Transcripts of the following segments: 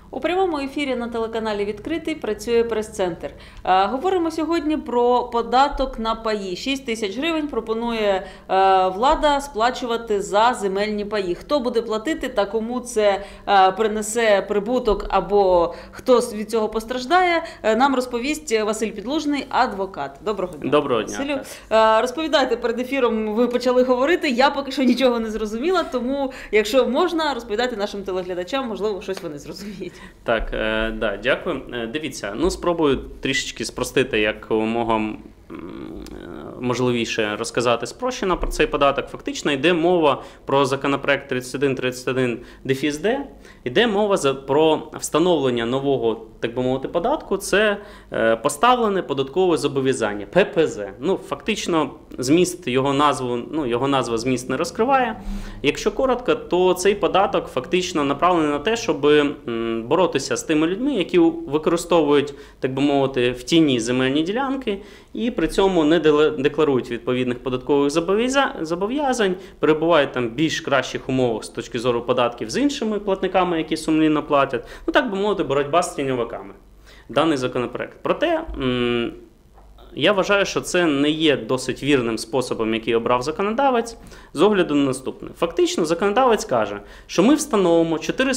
У прямому ефірі на телеканалі «Відкритий» працює прес-центр. Говоримо сьогодні про податок на паї. 6 тисяч гривень пропонує влада сплачувати за земельні паї. Хто буде платити та кому це принесе прибуток або хто від цього постраждає, нам розповість Василь Підлужний, адвокат. Доброго дня. Доброго дня. Василю, розповідайте, перед ефіром ви почали говорити, я поки що нічого не зрозуміла, тому, якщо можна, розповідайте нашим телеглядачам, можливо, щось вони зрозуміють. Так, дякую. Дивіться, спробую трішечки спростити, як мого можливіше розказати спрощено про цей податок. Фактично йде мова про законопроект 3131-д, йде мова про встановлення нового, так би мовити, податку, це поставлене податкове зобов'язання, ППЗ. Фактично зміст його назва зміст не розкриває. Якщо коротко, то цей податок фактично направлений на те, щоб боротися з тими людьми, які використовують, так би мовити, в тіні земельні ділянки і при цьому не декларують відповідних податкових зобов'язань, перебувають там в більш кращих умовах з точки зору податків з іншими платниками, які сумлінно платять. Так би мовити, боротьба з тіньовиками. Даний законопроект. Проте, я вважаю, що це не є досить вірним способом, який обрав законодавець, з огляду на наступне. Фактично, законодавець каже, що ми встановимо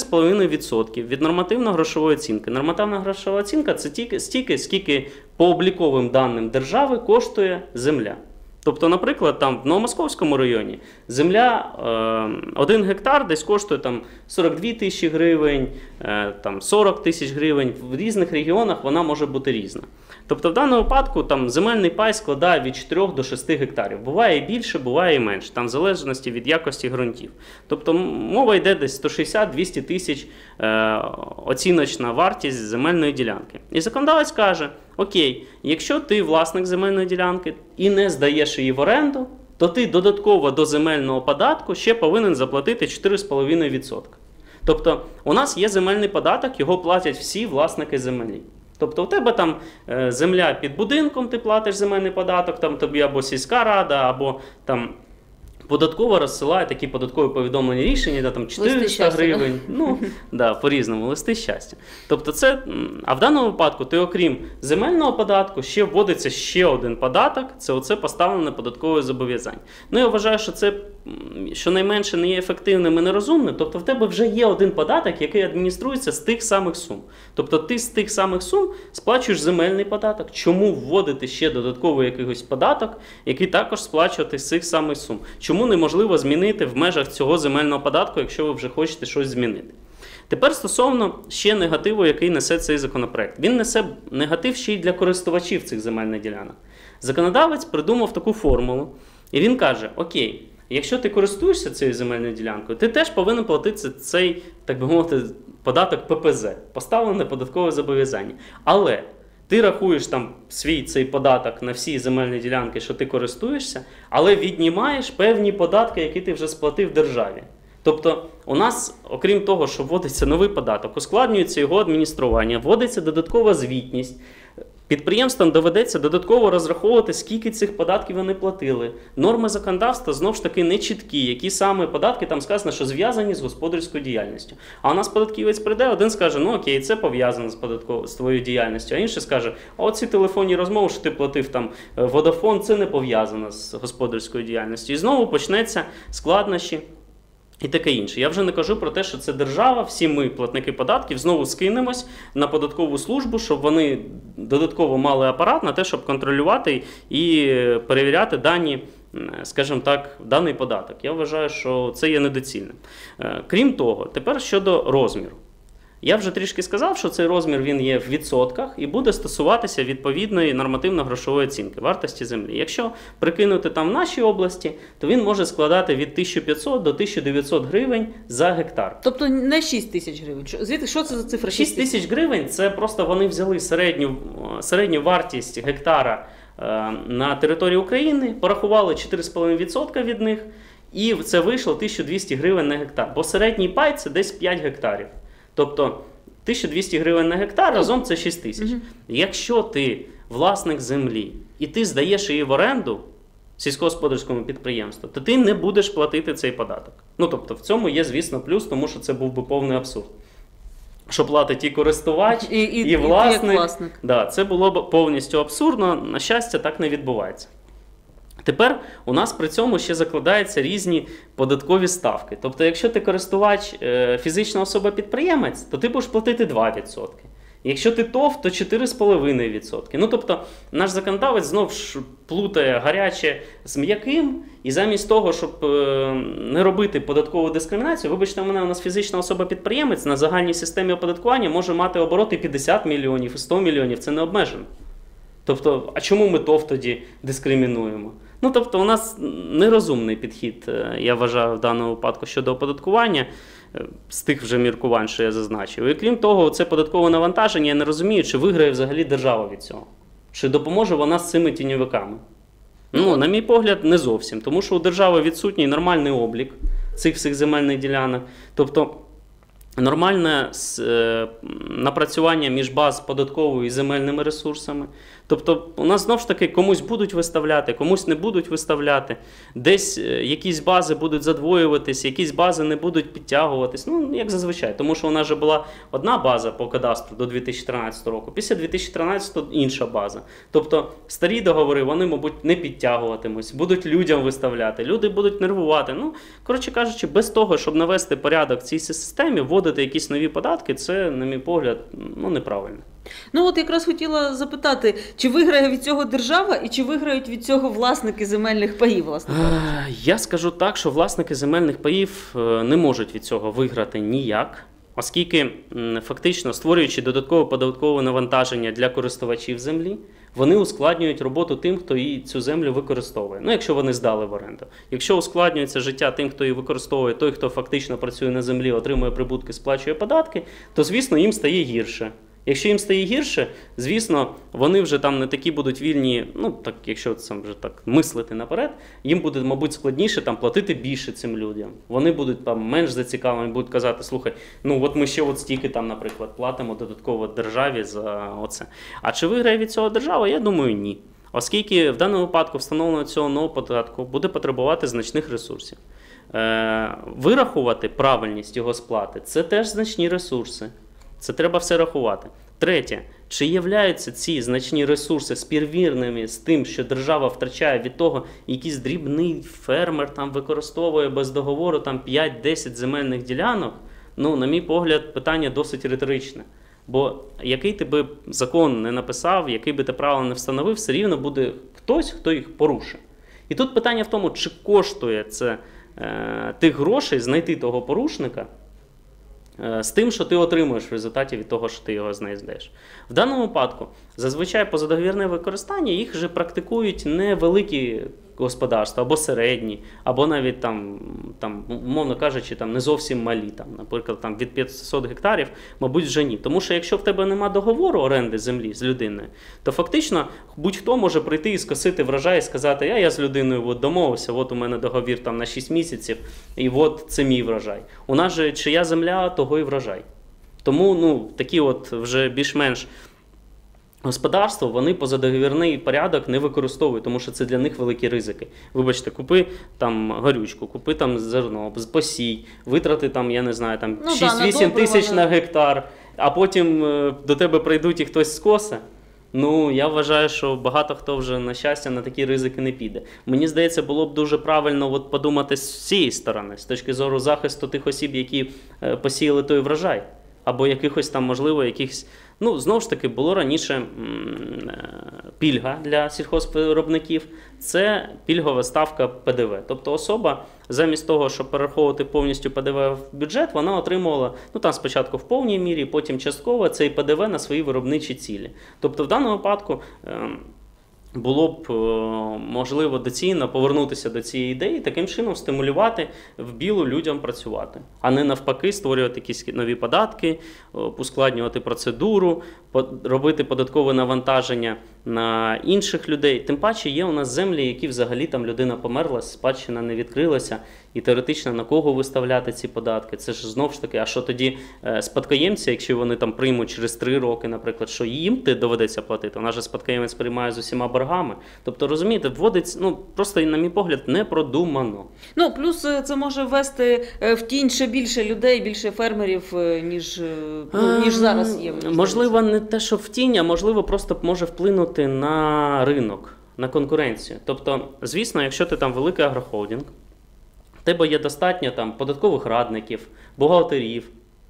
4,5% від нормативно-грошової оцінки. Нормативна грошова оцінка – це стільки, скільки по обліковим даним держави коштує земля. Тобто, наприклад, там в Новомосковському районі земля 1 гектар десь коштує 42 тисячі гривень, 40 тисяч гривень. В різних регіонах вона може бути різна. Тобто, в даному випадку земельний пай складає від 4 до 6 гектарів. Буває і більше, буває і менше, в залежності від якості ґрунтів. Тобто, мова йде десь 160-200 тисяч оціночна вартість земельної ділянки. І законодавець каже, окей, якщо ти власник земельної ділянки і не здаєш її в оренду, то ти додатково до земельного податку ще повинен заплатити 4,5%. Тобто, у нас є земельний податок, його платять всі власники землі. Тобто, у тебе там земля під будинком, ти платиш земельний податок, там тобі або сільська рада, або там податково розсилає такі податкові повідомлені рішення, там 400 гривень, по-різному, листи щастя. Тобто а в даному випадку ти, окрім земельного податку, ще вводиться ще один податок, це оце поставлене податкове зобов'язання. Я вважаю, що це щонайменше не є ефективним і нерозумним, тобто в тебе вже є один податок, який адмініструється з тих самих сум. Тобто ти з тих самих сум сплачуєш земельний податок. Чому вводити ще додатковий якийсь податок, який також сплачувати з цих самих сум? Чому неможливо змінити в межах цього земельного податку, якщо ви вже хочете щось змінити? Тепер стосовно ще негативу, який несе цей законопроект. Він несе негатив ще й для користувачів цих земельних ділянок. Законодавець придумав таку формулу, і він каже, окей, якщо ти користуєшся цією земельною ділянкою, ти теж повинен платити цей, так би мовити, податок ППЗ, поставлене податкове зобов'язання. Але ти рахуєш свій цей податок на всі земельні ділянки, що ти користуєшся, але віднімаєш певні податки, які ти вже сплатив державі. Тобто у нас, окрім того, що вводиться новий податок, ускладнюється його адміністрування, вводиться додаткова звітність, підприємствам доведеться додатково розраховувати, скільки цих податків вони платили. Норми законодавства, знову ж таки, не чіткі, які саме податки, там сказано, що зв'язані з господарською діяльністю. А у нас податківець прийде, один скаже, окей, це пов'язано з твоєю діяльністю, а інший скаже, а оці телефонні розмови, що ти платив Vodafone, це не пов'язано з господарською діяльністю. І знову почнеться складнощі і таке інше. Я вже не кажу про те, що це держава, всі ми, платники податків, знову скинемось на податкову службу, щоб вони додатково мали апарат на те, щоб контролювати і перевіряти даний податок. Я вважаю, що це є недоцільним. Крім того, тепер щодо розміру. Я вже трішки сказав, що цей розмір він є в відсотках і буде стосуватися відповідної нормативно-грошової оцінки вартості землі. Якщо прикинути в нашій області, то він може складати від 1500 до 1900 гривень за гектар. Тобто не 6 тисяч гривень. Звідти, що це за цифра? 6 тисяч гривень – це просто вони взяли середню вартість гектара на території України, порахували 4,5% від них, і це вийшло 1200 гривень на гектар. Бо середній пай – це десь 5 гектарів. Тобто 1200 гривень на гектар, разом це 6 тисяч. Якщо ти власник землі і ти здаєш її в оренду сільськогосподарському підприємству, то ти не будеш платити цей податок. Тобто в цьому є, звісно, плюс, тому що це був би повний абсурд. що платить і користувач, і власник. власник. Як власник. Да, це було б повністю абсурдно, на щастя, так не відбувається. Тепер у нас при цьому ще закладаються різні податкові ставки. Тобто, якщо ти користувач, фізична особа-підприємець, то ти будеш платити 2%. Якщо ти ТОВ, то 4,5%. Ну, тобто, наш законодавець знов плутає гаряче з м'яким, і замість того, щоб не робити податкову дискримінацію, вибачте, у нас фізична особа-підприємець на загальній системі оподаткування може мати обороти 50 мільйонів, і 100 мільйонів, це не обмежено. Тобто, а чому ми ТОВ тоді дискримінуємо? Ну, тобто, у нас нерозумний підхід, я вважаю, в даному випадку щодо оподаткування, з тих вже міркувань, що я зазначив. І крім того, це податкове навантаження, я не розумію, чи виграє взагалі держава від цього. Чи допоможе вона з цими тіньовиками? Ну, на мій погляд, не зовсім. Тому що у держави відсутній нормальний облік цих всіх земельних ділянок. Тобто, нормальне напрацювання між баз податковою і земельними ресурсами. Тобто у нас знову ж таки комусь будуть виставляти, комусь не будуть виставляти. Десь якісь бази будуть задвоюватись, якісь бази не будуть підтягуватись. Ну, як зазвичай. Тому що у нас же була одна база по кадастру до 2013 року, після 2013 інша база. Тобто старі договори, вони, мабуть, не підтягуватимуть, будуть людям виставляти, люди будуть нервувати. Ну, коротше кажучи, без того, щоб навести порядок в цій системі, вводити якісь нові податки, це, на мій погляд, неправильно. Ну от якраз хотіла запитати, чи виграє від цього держава і чи виграють від цього власники земельних паїв, власне кажучи? Я скажу так, що власники земельних паїв не можуть від цього виграти ніяк, оскільки фактично створюючи додаткове податкове навантаження для користувачів землі, вони ускладнюють роботу тим, хто цю землю використовує. Ну, якщо вони здали в оренду. Якщо ускладнюється життя тим, хто її використовує, той, хто фактично працює на землі, отримує прибутки, сплачує податки, то, звісно, їм стає гірше. Якщо їм стає гірше, звісно, вони вже там не такі будуть вільні, ну, так, якщо це вже так мислити наперед, їм буде, мабуть, складніше там платити більше цим людям. Вони будуть там менш зацікавлені, будуть казати, слухай, ну от ми ще от стільки там, наприклад, платимо додатково державі за оце. А чи виграє від цього держава? Я думаю, ні. Оскільки в даному випадку встановлення цього нового податку буде потребувати значних ресурсів. Вирахувати правильність його сплати – це теж значні ресурси. Це треба все рахувати. Третє. Чи являються ці значні ресурси співвірними з тим, що держава втрачає від того, якийсь дрібний фермер там використовує без договору там 5-10 земельних ділянок? Ну, на мій погляд, питання досить риторичне. Бо який ти би закон не написав, який би ти правило не встановив, все рівно буде хтось, хто їх порушить. І тут питання в тому, чи коштує це тих грошей знайти того порушника, з тим, що ти отримуєш в результаті від того, що ти його знайдеш. В даному випадку, зазвичай позадоговірне використання, їх вже практикують не великі господарства, або середні, або навіть там умовно кажучи, там не зовсім малі, там, наприклад, там від 500 гектарів, мабуть, вже ні. Тому що якщо в тебе нема договору оренди землі з людиною, то фактично будь-хто може прийти і скосити врожай і сказати, я з людиною от домовився, от у мене договір там на 6 місяців, і от це мій врожай. У нас же чия земля, того і врожай. Тому такі от вже більш-менш господарство, вони позадоговірний порядок не використовують, тому що це для них великі ризики. Вибачте, купи там горючку, купи там зерно, посій, витрати там, я не знаю, там 6-8 тисяч на гектар, а потім до тебе прийдуть і хтось скосе. Ну, я вважаю, що багато хто вже, на щастя, на такі ризики не піде. Мені здається, було б дуже правильно подумати з цієї сторони, з точки зору захисту тих осіб, які посіяли той врожай. Або якихось там, можливо, якихось, знову ж таки, було раніше пільга для сільхозвиробників, це пільгова ставка ПДВ. Тобто особа, замість того, щоб перераховувати повністю ПДВ в бюджет, вона отримувала, там спочатку в повній мірі, потім частково цей ПДВ на свої виробничі цілі. Тобто в даному випадку було б, можливо, доцільно повернутися до цієї ідеї, таким чином стимулювати в білу людям працювати, а не навпаки створювати якісь нові податки, ускладнювати процедуру, робити податкове навантаження на інших людей. Тим паче є у нас землі, які взагалі там людина померла, спадщина не відкрилася, і теоретично на кого виставляти ці податки. Це ж знову ж таки, а що тоді спадкоємці, якщо вони там приймуть через 3 роки, наприклад, що їм доведеться платити? У нас же спадкоємець приймає з усіма боргами. Тобто, розумієте, вводить, просто, на мій погляд, непродумано. Плюс це може ввести в тінь ще більше людей, більше фермерів, ніж зараз є. Можливо, не те, що в тінь, а можливо, просто може вплинути на ринок, на конкуренцію. Тобто, звісно, якщо ти там великий агрохолдинг, в тебе є достатньо там податкових радників, бухгалтерів,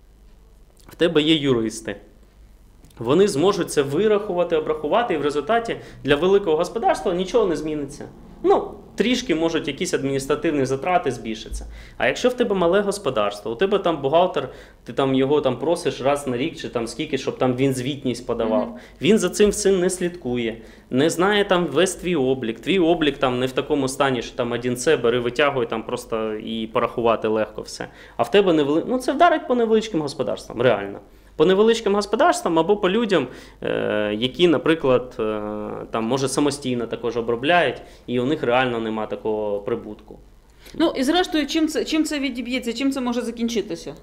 в тебе є юристи. Вони зможуть це вирахувати, обрахувати, і в результаті для великого господарства нічого не зміниться. Трішки можуть якісь адміністративні затрати збільшитися. А якщо в тебе мале господарство, у тебе там бухгалтер, ти там його там просиш раз на рік чи там скільки, щоб там він звітність подавав. Він за цим всім не слідкує, не знає там весь твій облік. Твій облік там не в такому стані, що там 1С бери, витягуй там просто і порахувати легко все. А в тебе це вдарить по невеличким господарствам, реально. По невеличким господарствам або по людям, які, наприклад, там, може самостійно також обробляють, і у них реально нема такого прибутку. І зрештою, чим це відіб'ється, чим це може закінчитися?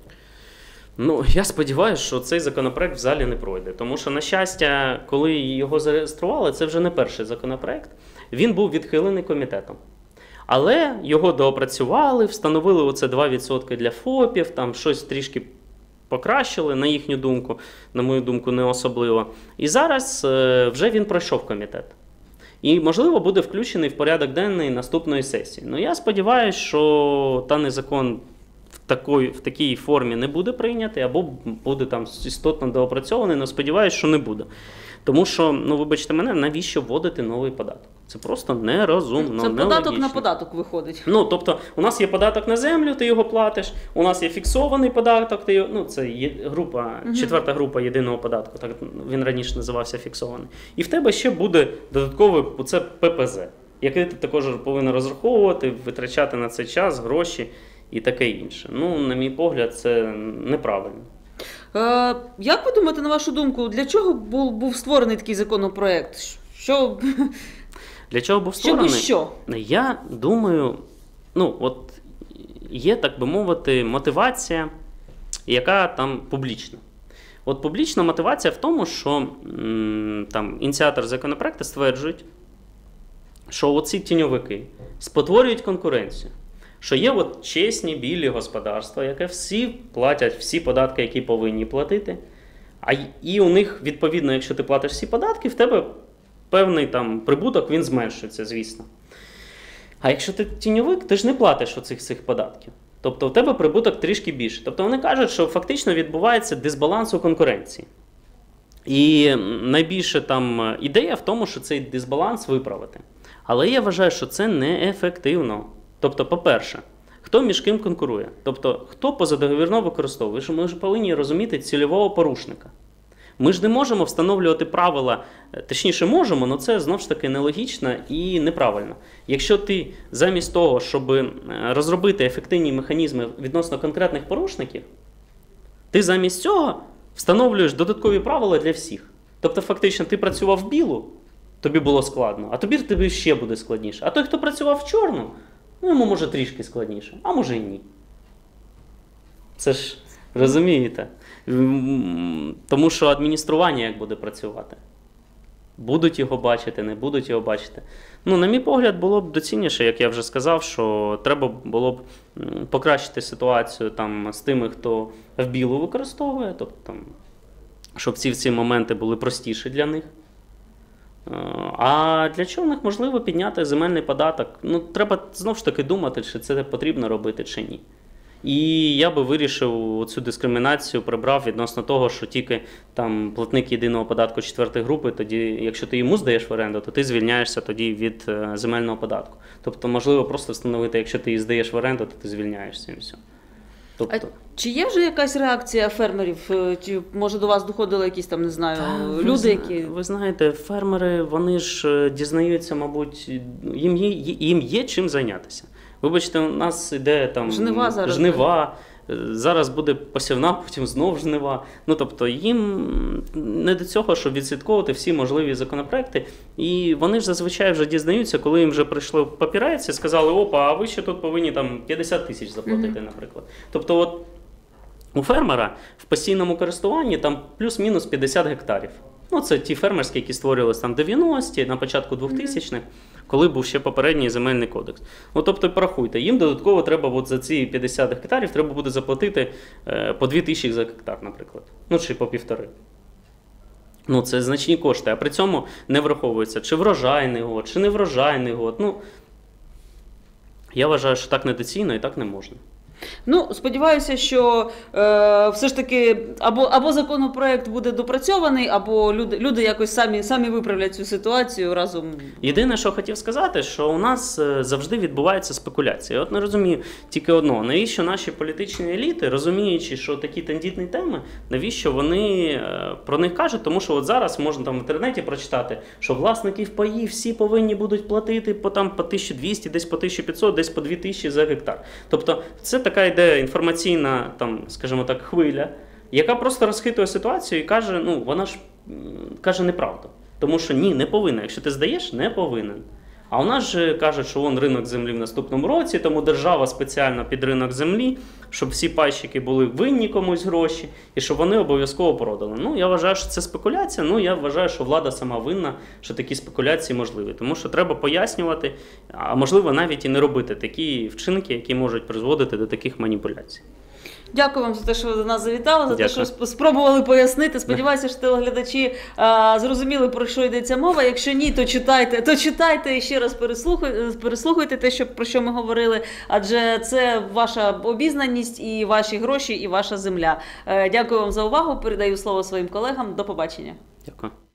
Я сподіваюся, що цей законопроект в залі не пройде. Тому що, на щастя, коли його зареєстрували, це вже не перший законопроект, він був відхилений комітетом. Але його доопрацювали, встановили оце 2% для ФОПів, там щось трішки покращили, на їхню думку, на мою думку, не особливо. І зараз вже він пройшов комітет. І, можливо, буде включений в порядок денний наступної сесії. Я сподіваюся, що даний закон в такій формі не буде прийнятий, або буде там істотно доопрацьований, але сподіваюся, що не буде. Тому що, вибачте мене, навіщо вводити новий податок? Це просто нерозумно, це нелогічно. Податок на податок виходить. Тобто, у нас є податок на землю, ти його платиш, у нас є фіксований податок, це є четверта група єдиного податку, так він раніше називався фіксований. І в тебе ще буде додатковий це ППЗ, який ти також повинен розраховувати, витрачати на цей час, гроші і таке інше. На мій погляд, це неправильно. Як ви думаєте, на вашу думку, для чого був створений такий законопроект? Для чого був створений? Що? Я думаю, є, так би мовити, мотивація, яка там публічна. Публічна мотивація в тому, що там ініціатор законопроекту стверджують, що оці тіньовики спотворюють конкуренцію. Що є чесні білі господарства, які всі платять всі податки, які повинні платити. І у них, відповідно, якщо ти платиш всі податки, в тебе певний там прибуток, він зменшується, звісно. А якщо ти тіньовик, ти ж не платиш оцих податків. Тобто у тебе прибуток трішки більше. Тобто вони кажуть, що фактично відбувається дисбаланс у конкуренції. І найбільше там ідея в тому, що цей дисбаланс виправити. Але я вважаю, що це неефективно. Тобто, по-перше, хто між ким конкурує? Тобто, хто позадоговірно використовує? Ми ж повинні розуміти цільового порушника. Ми ж не можемо встановлювати правила, точніше можемо, але це знову ж таки нелогічно і неправильно. Якщо ти замість того, щоб розробити ефективні механізми відносно конкретних порушників, ти замість цього встановлюєш додаткові правила для всіх. Тобто, фактично, ти працював в білу, тобі було складно, а тобі ще буде складніше. А той, хто працював в чорну, йому може трішки складніше, а може і ні. Це ж, розумієте? Тому що адміністрування як буде працювати? Будуть його бачити, не будуть його бачити. На мій погляд, було б доцільніше, як я вже сказав, що треба було б покращити ситуацію там з тими, хто в білу використовує, тобто там, щоб ці моменти були простіші для них. А для чорних можливо підняти земельний податок. Треба знову ж таки думати, чи це потрібно робити, чи ні. І я би вирішив цю дискримінацію, прибрав відносно того, що тільки там платник єдиного податку 4 групи, тоді, якщо ти йому здаєш в оренду, то ти звільняєшся тоді від земельного податку. Тобто, можливо, просто встановити, якщо ти її здаєш в оренду, то ти звільняєшся і все. А чи є вже якась реакція фермерів? Чи, може, до вас доходили якісь там, не знаю, люди, які... Ви знаєте, фермери, вони ж дізнаються, мабуть, їм є чим зайнятися. Вибачте, у нас іде там жнива зараз. Жнива, зараз буде посівна, потім знов жнива. Ну, тобто їм не до цього, щоб відслідковувати всі можливі законопроекти. І вони ж зазвичай вже дізнаються, коли їм вже прийшли папірець і сказали, опа, а ви ще тут повинні там 50 тисяч заплатити, наприклад. Тобто от у фермера в постійному користуванні там плюс-мінус 50 гектарів. Ну, це ті фермерські, які створювалися там 90-ті, на початку 2000-х, коли був ще попередній земельний кодекс. Ну, тобто, порахуйте, їм додатково треба от за ці 50 гектарів треба буде заплатити по 2 тисячі за гектар, наприклад. Ну, чи по 1,5. Ну, це значні кошти, а при цьому не враховується, чи врожайний год, чи не врожайний год. Ну, я вважаю, що так недоцільно і так не можна. Ну, сподіваюся, що все ж таки або законопроект буде допрацьований, або люди якось самі виправлять цю ситуацію разом. Єдине, що хотів сказати, що у нас завжди відбувається спекуляція. От не розумію тільки одного. Навіщо наші політичні еліти, розуміючи, що такі тендітні теми, навіщо вони про них кажуть? Тому що от зараз можна там в інтернеті прочитати, що власників паїв всі повинні будуть платити по 1200, десь по 1500, десь по 2000 за гектар. Тобто це така йде інформаційна, там, скажімо так, хвиля, яка просто розхитує ситуацію і каже, ну, вона ж каже неправду. Тому що ні, не повинна. Якщо ти здаєш, не повинен. А у нас же кажуть, що вон ринок землі в наступному році, тому держава спеціально під ринок землі, щоб всі пайщики були винні комусь гроші, і щоб вони обов'язково продали. Ну, я вважаю, що це спекуляція, ну, я вважаю, що влада сама винна, що такі спекуляції можливі. Тому що треба пояснювати, а можливо навіть і не робити такі вчинки, які можуть призводити до таких маніпуляцій. Дякую вам за те, що ви до нас завітали, за те, що спробували пояснити. Сподіваюся, що телеглядачі зрозуміли, про що йдеться мова. Якщо ні, то читайте і ще раз переслухайте те, про що ми говорили, адже це ваша обізнаність і ваші гроші, і ваша земля. Дякую вам за увагу, передаю слово своїм колегам. До побачення. Дякую.